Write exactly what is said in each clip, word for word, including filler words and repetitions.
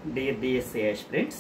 Dear DSC aspirants,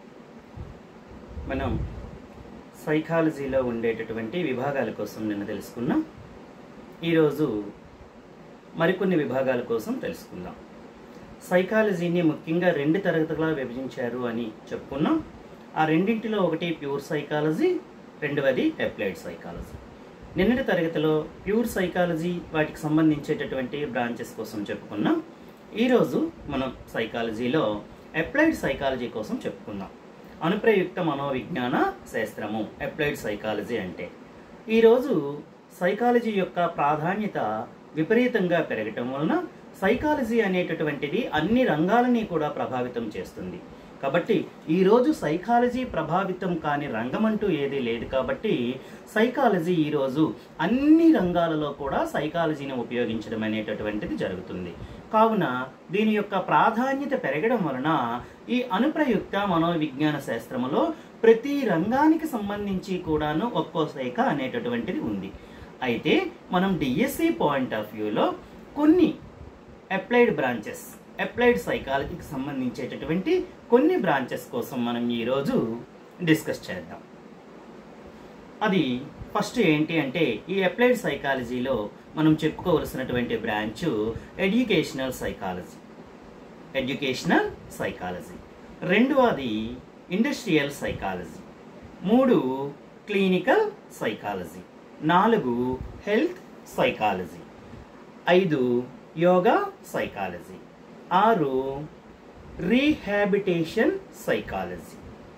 మనం సైకాలజీలో ఉండేటటువంటి విభాగాల కోసం నిన్న తెలుసుకున్నాం. ఈరోజు మరికొన్ని విభాగాల కోసం తెలుసుకుందాం. సైకాలజీని ముఖ్యంగా రెండు తరగతులుగా విభజించారు అని చెప్పుకున్నాం. ఆ రెండింటిలో ఒకటి ప్యూర్ సైకాలజీ, రెండవది అప్లైడ్ సైకాలజీ. నిన్నటి తరగతిలో ప్యూర్ సైకాలజీ వాటికి సంబంధించేటటువంటి బ్రాంచెస్ కోసం చెప్పుకున్నాం. ఈరోజు మనం సైకాలజీలో అప్లైడ్ సైకాలజీ కోసం చెప్పుకుందాం. అనుప్రయుక్త మనోవిజ్ఞాన శాస్త్రము అప్లైడ్ సైకాలజీ అంటే. ఈరోజు సైకాలజీ యొక్క ప్రాధాన్యత విపరీతంగా పెరగటం వలన సైకాలజీ అనేటటువంటిది అన్ని రంగాలని కూడా ప్రభావితం చేస్తుంది. కాబట్టి ఈరోజు సైకాలజీ ప్రభావితం కాని రంగం అంటూ ఏదీ లేదు. కాబట్టి సైకాలజీ ఈరోజు అన్ని రంగాలలో కూడా సైకాలజీని ఉపయోగించడం అనేటటువంటిది జరుగుతుంది. కావున దీని యొక్క ప్రాధాన్యత పెరగడం వలన ఈ అనుప్రయుక్త మనోవిజ్ఞాన శాస్త్రములో ప్రతి రంగానికి సంబంధించి కూడాను ఒక్కో శాఖ అనేటటువంటిది ఉంది. అయితే మనం డిఎస్సి పాయింట్ ఆఫ్ వ్యూలో కొన్ని అప్లైడ్ బ్రాంచెస్, అప్లైడ్ సైకాలజీకి సంబంధించేటటువంటి కొన్ని బ్రాంచెస్ కోసం మనం ఈరోజు డిస్కస్ చేద్దాం. అది ఫస్ట్ ఏంటి అంటే, ఈ అప్లైడ్ సైకాలజీలో మనం చెప్పుకోవలసినటువంటి branch educational psychology. Educational psychology. రెండవది ఇండస్ట్రియల్ సైకాలజీ. మూడు క్లినికల్ సైకాలజీ. నాలుగు హెల్త్ సైకాలజీ. ఐదు యోగా సైకాలజీ. ఆరు రీహాబిటేషన్ సైకాలజీ.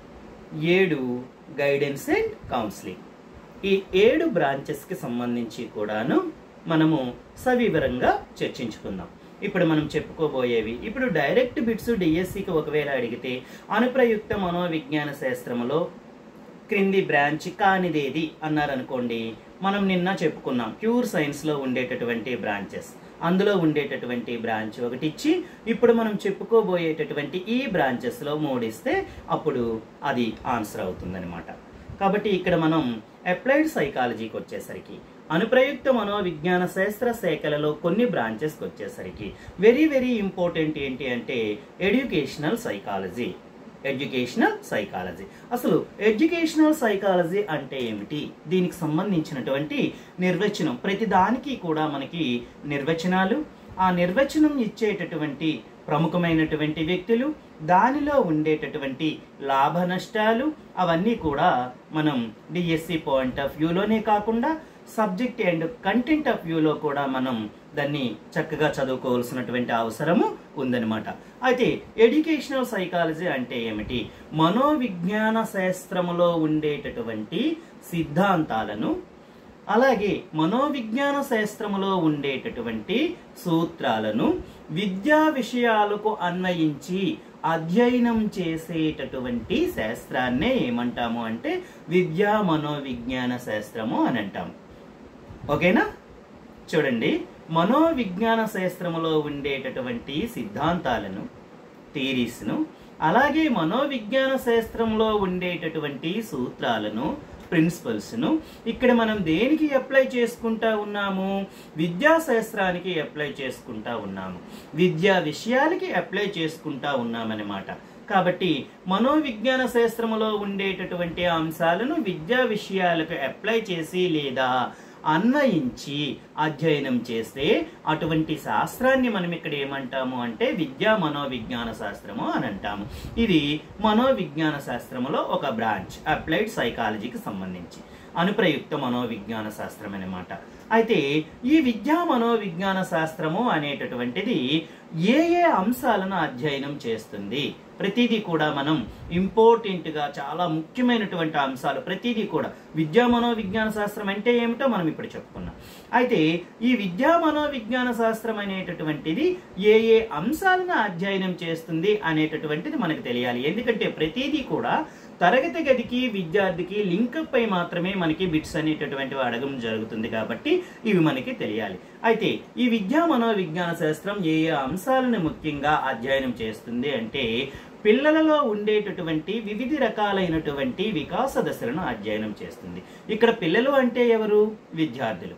ఏడు గైడెన్స్ అండ్ కౌన్సిలింగ్. ఈ ఏడు బ్రాంచెస్కి సంబంధించి కూడాను మనము సవివరంగా చర్చించుకుందాం. ఇప్పుడు మనం చెప్పుకోబోయేవి, ఇప్పుడు డైరెక్ట్ బిట్స్ డిఎస్సికి ఒకవేళ అడిగితే అనుప్రయుక్త మనోవిజ్ఞాన శాస్త్రములో క్రింది బ్రాంచ్ కానిదేది అన్నారనుకోండి, మనం నిన్న చెప్పుకున్నాం ప్యూర్ సైన్స్లో ఉండేటటువంటి బ్రాంచెస్, అందులో ఉండేటటువంటి బ్రాంచ్ ఒకటి ఇచ్చి ఇప్పుడు మనం చెప్పుకోబోయేటటువంటి ఈ బ్రాంచెస్లో మూడిస్తే అప్పుడు అది ఆన్సర్ అవుతుందన్నమాట. కాబట్టి ఇక్కడ మనం అప్లైడ్ సైకాలజీకి వచ్చేసరికి, అనుప్రయుక్త మనోవిజ్ఞాన శాస్త్ర శాఖలలో కొన్ని బ్రాంచెస్కి వచ్చేసరికి వెరీ వెరీ ఇంపార్టెంట్ ఏంటి అంటే ఎడ్యుకేషనల్ సైకాలజీ. Educational psychology. అసలు ఎడ్యుకేషనల్ సైకాలజీ అంటే ఏమిటి, దీనికి సంబంధించినటువంటి నిర్వచనం, ప్రతి దానికి కూడా మనకి నిర్వచనాలు, ఆ నిర్వచనం ఇచ్చేటటువంటి ప్రముఖమైనటువంటి వ్యక్తులు, దానిలో ఉండేటటువంటి లాభ నష్టాలు, అవన్నీ కూడా మనం డిఎస్సి పాయింట్ ఆఫ్ వ్యూలోనే కాకుండా సబ్జెక్ట్ అండ్ కంటెంట్ ఆఫ్ వ్యూలో కూడా మనం దాన్ని చక్కగా చదువుకోవాల్సినటువంటి అవసరము ఉందన్నమాట. అయితే ఎడ్యుకేషనల్ సైకాలజీ అంటే ఏమిటి, మనోవిజ్ఞాన శాస్త్రములో ఉండేటటువంటి సిద్ధాంతాలను, అలాగే మనోవిజ్ఞాన శాస్త్రములో ఉండేటటువంటి సూత్రాలను విద్యా విషయాలకు అన్వయించి అధ్యయనం చేసేటటువంటి శాస్త్రాన్నే ఏమంటాము అంటే విద్యా మనోవిజ్ఞాన శాస్త్రము అని అంటాము. ఓకేనా? చూడండి, మనోవిజ్ఞాన శాస్త్రములో ఉండేటటువంటి సిద్ధాంతాలను, థియరీస్ను, అలాగే మనోవిజ్ఞాన శాస్త్రంలో ఉండేటటువంటి సూత్రాలను, ప్రిన్సిపల్స్ను ఇక్కడ మనం దేనికి అప్లై చేసుకుంటా ఉన్నాము, విద్యాశాస్త్రానికి అప్లై చేసుకుంటా ఉన్నాము, విద్యా విషయాలకి అప్లై చేసుకుంటా ఉన్నామన్నమాట. కాబట్టి మనోవిజ్ఞాన శాస్త్రములో ఉండేటటువంటి అంశాలను విద్యా విషయాలకు అప్లై చేసి లేదా అన్వయించి అధ్యయనం చేస్తే అటువంటి శాస్త్రాన్ని మనం ఇక్కడ ఏమంటాము అంటే విద్యా మనోవిజ్ఞాన శాస్త్రము అని అంటాము. ఇది మనోవిజ్ఞాన శాస్త్రములో ఒక బ్రాంచ్, అప్లైడ్ సైకాలజీకి సంబంధించి అనుప్రయుక్త మనోవిజ్ఞాన శాస్త్రం అన్నమాట. అయితే ఈ విద్యా మనోవిజ్ఞాన శాస్త్రము అనేటటువంటిది ఏ ఏ అంశాలను అధ్యయనం చేస్తుంది, ప్రతిదీ కూడా మనం ఇంపార్టెంట్గా చాలా ముఖ్యమైనటువంటి అంశాలు ప్రతిదీ కూడా విద్యా మనోవిజ్ఞాన శాస్త్రం అంటే ఏమిటో మనం ఇప్పుడు చెప్పుకున్నాం. అయితే ఈ విద్యా మనోవిజ్ఞాన శాస్త్రం అనేటటువంటిది ఏ ఏ అంశాలను అధ్యయనం చేస్తుంది అనేటటువంటిది మనకు తెలియాలి. ఎందుకంటే ప్రతిదీ కూడా తరగతి గదికి విద్యార్థికి లింక్ పై మాత్రమే మనకి బిట్స్ అనేటటువంటివి అడగడం జరుగుతుంది. కాబట్టి ఇవి మనకి తెలియాలి. అయితే ఈ విద్యా మనోవిజ్ఞాన శాస్త్రం ఏ ఏ అంశాలను ముఖ్యంగా అధ్యయనం చేస్తుంది అంటే పిల్లలలో ఉండేటటువంటి వివిధ రకాలైనటువంటి వికాస దశలను అధ్యయనం చేస్తుంది. ఇక్కడ పిల్లలు అంటే ఎవరు? విద్యార్థులు.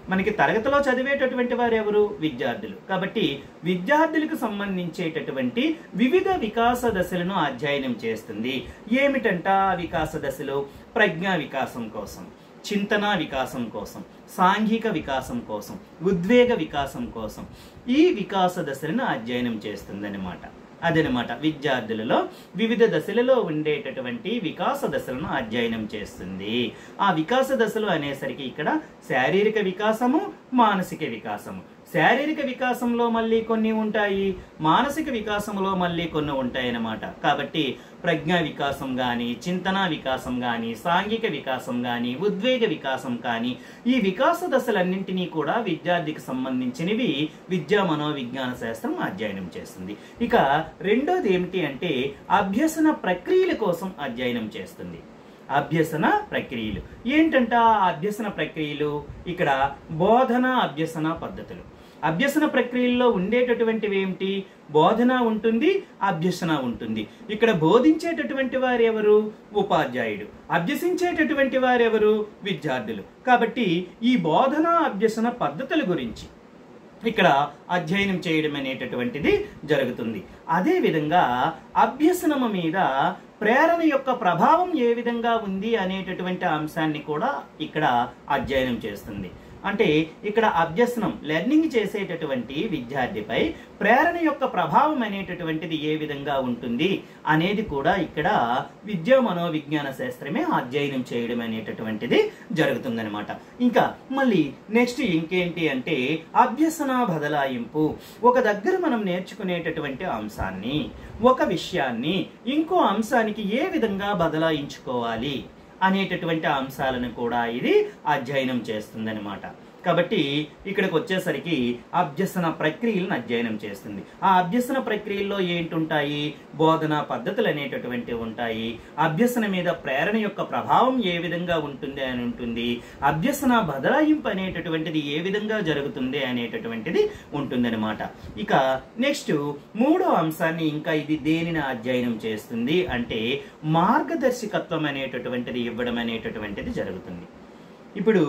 మనకి తరగతిలో చదివేటటువంటి వారు ఎవరు? విద్యార్థులు. కాబట్టి విద్యార్థులకు సంబంధించేటటువంటి వివిధ వికాస దశలను అధ్యయనం చేస్తుంది. ఏమిటంట వికాస దశలు? ప్రజ్ఞా వికాసం కోసం, చింతన వికాసం కోసం, సాంఘిక వికాసం కోసం, ఉద్వేగ వికాసం కోసం ఈ వికాస దశలను అధ్యయనం చేస్తుందన్నమాట. అదనమాట విద్యార్థులలో వివిధ దశలలో ఉండేటటువంటి వికాస దశలను అధ్యయనం చేస్తుంది. ఆ వికాస దశలు అనేసరికి ఇక్కడ శారీరక వికాసము, మానసిక వికాసము. శారీరక వికాసంలో మళ్ళీ కొన్ని ఉంటాయి, మానసిక వికాసంలో మళ్ళీ కొన్ని ఉంటాయి అన్నమాట. కాబట్టి ప్రజ్ఞా వికాసం కానీ, చింతన వికాసం కానీ, సాంఘిక వికాసం కానీ, ఉద్వేగ వికాసం కానీ ఈ వికాస దశలన్నింటినీ కూడా విద్యార్థికి సంబంధించినవి విద్యా మనోవిజ్ఞాన శాస్త్రం అధ్యయనం చేస్తుంది. ఇక రెండోది ఏమిటి అంటే అభ్యసన ప్రక్రియల కోసం అధ్యయనం చేస్తుంది. అభ్యసన ప్రక్రియలు ఏంటంట? అభ్యసన ప్రక్రియలు ఇక్కడ బోధన అభ్యసన పద్ధతులు. అభ్యసన ప్రక్రియల్లో ఉండేటటువంటివి ఏమిటి? బోధన ఉంటుంది, అభ్యసన ఉంటుంది. ఇక్కడ బోధించేటటువంటి వారు ఎవరు? ఉపాధ్యాయుడు. అభ్యసించేటటువంటి వారు ఎవరు? విద్యార్థులు. కాబట్టి ఈ బోధన అభ్యసన పద్ధతుల గురించి ఇక్కడ అధ్యయనం చేయడం అనేటటువంటిది జరుగుతుంది. అదేవిధంగా అభ్యసనము మీద ప్రేరణ యొక్క ప్రభావం ఏ విధంగా ఉంది అనేటటువంటి అంశాన్ని కూడా ఇక్కడ అధ్యయనం చేస్తుంది. అంటే ఇక్కడ అభ్యసనం లెర్నింగ్ చేసేటటువంటి విద్యార్థిపై ప్రేరణ యొక్క ప్రభావం అనేటటువంటిది ఏ విధంగా ఉంటుంది అనేది కూడా ఇక్కడ విద్యా మనోవిజ్ఞాన శాస్త్రమే అధ్యయనం చేయడం అనేటటువంటిది జరుగుతుందన్నమాట. ఇంకా మళ్ళీ నెక్స్ట్ ఇంకేంటి అంటే అభ్యసన బదలాయింపు. ఒక దగ్గర మనం నేర్చుకునేటటువంటి అంశాన్ని, ఒక విషయాన్ని ఇంకో అంశానికి ఏ విధంగా బదలాయించుకోవాలి అనేటటువంటి అంశాలను కూడా ఇది అధ్యయనం చేస్తుందన్నమాట. కాబట్టి ఇక్కడికి వచ్చేసరికి అభ్యసన ప్రక్రియలను అధ్యయనం చేస్తుంది. ఆ అభ్యసన ప్రక్రియల్లో ఏంటుంటాయి? బోధన పద్ధతులు అనేటటువంటివి ఉంటాయి. అభ్యసన మీద ప్రేరణ యొక్క ప్రభావం ఏ విధంగా ఉంటుంది అని ఉంటుంది. అభ్యసన బదలాయింపు అనేటటువంటిది ఏ విధంగా జరుగుతుంది అనేటటువంటిది ఉంటుందన్నమాట. ఇక నెక్స్ట్ మూడో అంశాన్ని ఇంకా ఇది దేనిని అధ్యయనం చేస్తుంది అంటే మార్గదర్శకత్వం అనేటటువంటిది ఇవ్వడం అనేటటువంటిది జరుగుతుంది. ఇప్పుడు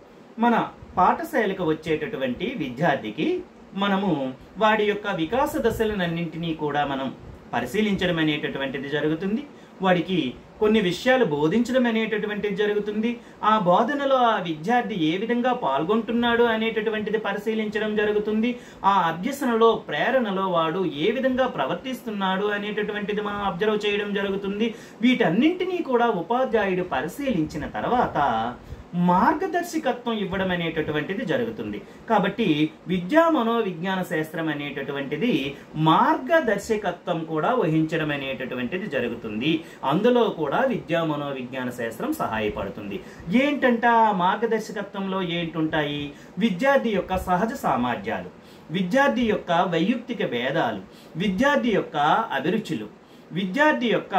మన పాఠశాలకు వచ్చేటటువంటి విద్యార్థికి మనము వాడి యొక్క వికాస దశలన్నింటినీ కూడా మనం పరిశీలించడం అనేటటువంటిది జరుగుతుంది. వాడికి కొన్ని విషయాలు బోధించడం అనేటటువంటిది జరుగుతుంది. ఆ బోధనలో ఆ విద్యార్థి ఏ విధంగా పాల్గొంటున్నాడు అనేటటువంటిది పరిశీలించడం జరుగుతుంది. ఆ అభ్యసనలో ప్రేరణలో వాడు ఏ విధంగా ప్రవర్తిస్తున్నాడు అనేటటువంటిది మనం అబ్జర్వ్ చేయడం జరుగుతుంది. వీటన్నింటినీ కూడా ఉపాధ్యాయుడు పరిశీలించిన తర్వాత మార్గదర్శకత్వం ఇవ్వడం అనేటటువంటిది జరుగుతుంది. కాబట్టి విద్యా మనోవిజ్ఞాన శాస్త్రం అనేటటువంటిది మార్గదర్శకత్వం కూడా వహించడం అనేటటువంటిది జరుగుతుంది. అందులో కూడా విద్యా మనోవిజ్ఞాన శాస్త్రం సహాయపడుతుంది. ఏంటంట మార్గదర్శకత్వంలో ఏంటుంటాయి? విద్యార్థి యొక్క సహజ సామర్థ్యాలు, విద్యార్థి యొక్క వైయక్తిక భేదాలు, విద్యార్థి యొక్క అభిరుచులు, విద్యార్థి యొక్క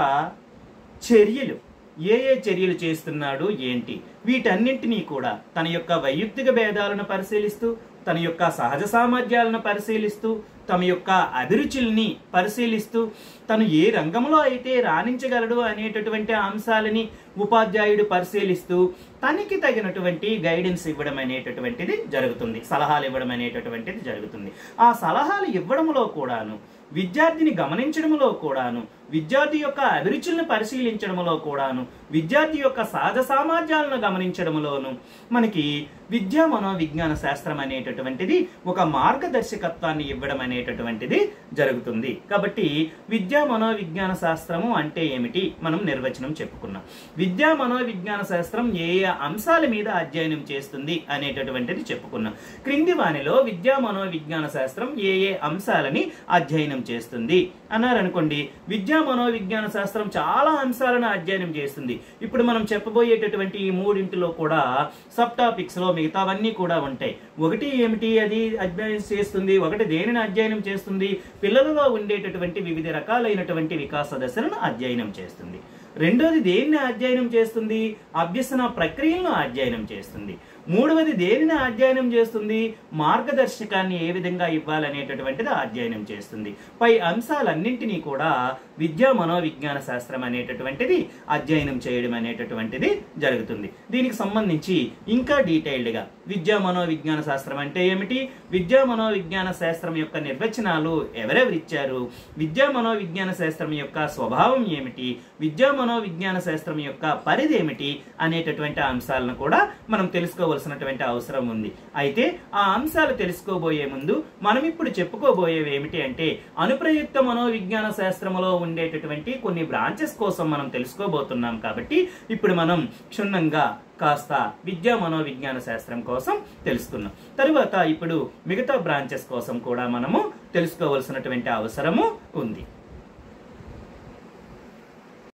చర్యలు, ఏ ఏ చర్యలు చేస్తున్నాడు ఏంటి, వీటన్నింటినీ కూడా తన యొక్క వైయక్తిక భేదాలను పరిశీలిస్తూ, తన యొక్క సహజ సామర్థ్యాలను పరిశీలిస్తూ, తమ యొక్క అభిరుచుల్ని పరిశీలిస్తూ, తను ఏ రంగంలో అయితే రాణించగలడు అనేటటువంటి అంశాలని ఉపాధ్యాయుడు పరిశీలిస్తూ తనకి తగినటువంటి గైడెన్స్ ఇవ్వడం అనేటటువంటిది జరుగుతుంది. సలహాలు ఇవ్వడం అనేటటువంటిది జరుగుతుంది. ఆ సలహాలు ఇవ్వడంలో కూడాను, విద్యార్థిని గమనించడంలో కూడాను, విద్యార్థి యొక్క అభిరుచులను పరిశీలించడంలో కూడాను, విద్యార్థి యొక్క సహజ సామర్థ్యాలను గమనించడంలోను మనకి విద్యా మనోవిజ్ఞాన శాస్త్రం అనేటటువంటిది ఒక మార్గదర్శకత్వాన్ని ఇవ్వడం అనేటటువంటిది జరుగుతుంది. కాబట్టి విద్యా మనోవిజ్ఞాన శాస్త్రము అంటే ఏమిటి మనం నిర్వచనం చెప్పుకున్నాం. విద్యా మనోవిజ్ఞాన శాస్త్రం ఏ ఏ అంశాల మీద అధ్యయనం చేస్తుంది అనేటటువంటిది చెప్పుకున్నాం. క్రింది వానిలో విద్యా మనోవిజ్ఞాన శాస్త్రం ఏ ఏ అంశాలని అధ్యయనం చేస్తుంది అన్నారనుకోండి. విద్యా మనోవిజ్ఞాన శాస్త్రం చాలా అంశాలను అధ్యయనం చేస్తుంది. ఇప్పుడు మనం చెప్పబోయేటటువంటి ఈ మూడింటిలో కూడా సబ్ టాపిక్స్ లో మిగతావన్నీ కూడా ఉంటాయి. ఒకటి ఏమిటి అది అధ్యయనం చేస్తుంది, ఒకటి దేనిని అధ్యయనం చేస్తుంది, పిల్లలలో ఉండేటటువంటి వివిధ రకాలైనటువంటి వికాస దశలను అధ్యయనం చేస్తుంది. రెండోది దేనిని అధ్యయనం చేస్తుంది? అభ్యసన ప్రక్రియలను అధ్యయనం చేస్తుంది. మూడవది దేనిని అధ్యయనం చేస్తుంది? మార్గదర్శకాన్ని ఏ విధంగా ఇవ్వాలనేటటువంటిది అధ్యయనం చేస్తుంది. పై అంశాలన్నింటినీ కూడా విద్యా మనోవిజ్ఞాన శాస్త్రం అనేటటువంటిది అధ్యయనం చేయడం అనేటటువంటిది జరుగుతుంది. దీనికి సంబంధించి ఇంకా డీటెయిల్డ్గా విద్యా మనోవిజ్ఞాన శాస్త్రం అంటే ఏమిటి, విద్యా మనోవిజ్ఞాన శాస్త్రం యొక్క నిర్వచనాలు ఎవరెవరు ఇచ్చారు, విద్యా మనోవిజ్ఞాన శాస్త్రం యొక్క స్వభావం ఏమిటి, విద్యా మనోవిజ్ఞాన శాస్త్రం యొక్క పరిధి ఏమిటి అనేటటువంటి అంశాలను కూడా మనం తెలుసుకోవాల్సినటువంటి అవసరం ఉంది. అయితే ఆ అంశాలు తెలుసుకోబోయే ముందు మనం ఇప్పుడు చెప్పుకోబోయేవి ఏమిటి అంటే అనుప్రయుక్త మనోవిజ్ఞాన శాస్త్రంలో ఉండేటటువంటి కొన్ని బ్రాంచెస్ కోసం మనం తెలుసుకోబోతున్నాం. కాబట్టి ఇప్పుడు మనం క్షుణ్ణంగా కాస్త విద్యా మనోవిజ్ఞాన శాస్త్రం కోసం తెలుసుకున్నాం. తరువాత ఇప్పుడు మిగతా బ్రాంచెస్ కోసం కూడా మనము తెలుసుకోవాల్సినటువంటి అవసరము ఉంది.